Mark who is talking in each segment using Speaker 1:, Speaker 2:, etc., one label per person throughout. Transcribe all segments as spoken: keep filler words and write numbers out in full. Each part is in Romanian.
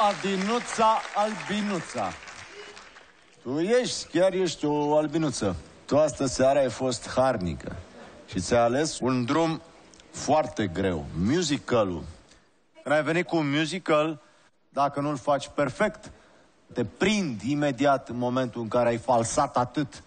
Speaker 1: Adinuța Albinuța. Tu ești, chiar ești o albinuță. Tu astă seară ai fost harnică și ți-ai ales un drum foarte greu, musical-ul. Când ai venit cu un musical, dacă nu-l faci perfect, te prind imediat în momentul în care ai falsat atât.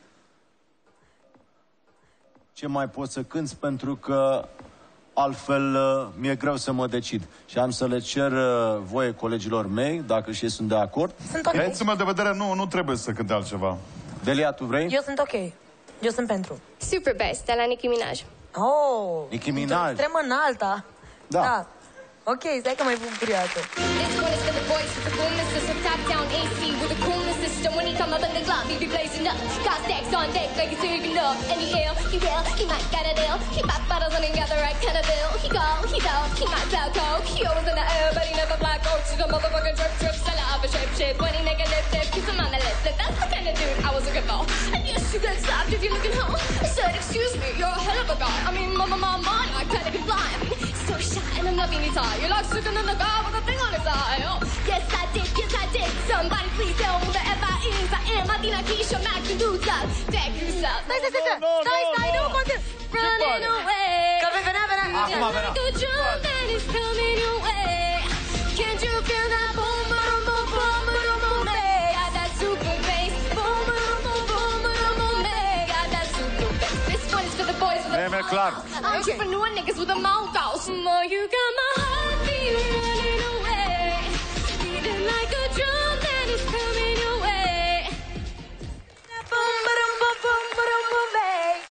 Speaker 1: Ce mai poți să cânți, pentru că altfel mi-e greu să mă decid. Și am să le cer voie colegilor mei, dacă și ei sunt de acord.
Speaker 2: Sunt ok.
Speaker 3: Punctul de vedere, nu, nu trebuie să cânte altceva.
Speaker 1: Delia, tu vrei?
Speaker 2: Eu sunt ok. Eu sunt pentru.
Speaker 4: Super Best, de la Nicki Minaj.
Speaker 2: Oh!
Speaker 1: Nicki Minaj.
Speaker 2: Extremă înaltă.
Speaker 1: Da.
Speaker 2: Da. Ok, stai că mai pun perioadă.
Speaker 4: This one is for the boys with the coolness system, top down A C with the coolness system. When he come up in the club, he be blazing up. Got stacks on deck like he's saving up. And he ill, he will, he might get a deal. He pop bottles and ain't got the right kind of bill. He go, he don't, he might sell coke. He always in the air, but he never black coat. She's a motherfucking drip drip, seller of a shape shape. When he nigga lip dip, kiss him on the lip lip. That's the kind of dude I was looking for. And yes, you get slapped if you're looking home. I said, excuse me, you're a hell of a guy. I mean, mama, mama, mama, I can't even fly. I mean, so shy and I'm loving his eye. You're like sticking in the guy with a thing on his eye. Oh, yes, I did, yes, I did. Somebody please tell me the F I is. I am Adina Keisha McIndosa. Tag yourself.
Speaker 2: Stai, stai, stai, stai, stai, nu, continuu.
Speaker 4: Running away.
Speaker 2: Că venea, venea.
Speaker 1: Acum venea.
Speaker 4: Like a drum that is coming your way. Can't you feel that boom, boom, boom, boom, boom, boom, hey. Got that super bass. Boom, boom, boom, boom, boom, boom, hey. Got that super bass. This one is for the boys with the
Speaker 1: E clar.
Speaker 4: Entrepreneur niggas with the mouth out. You got my heart beating.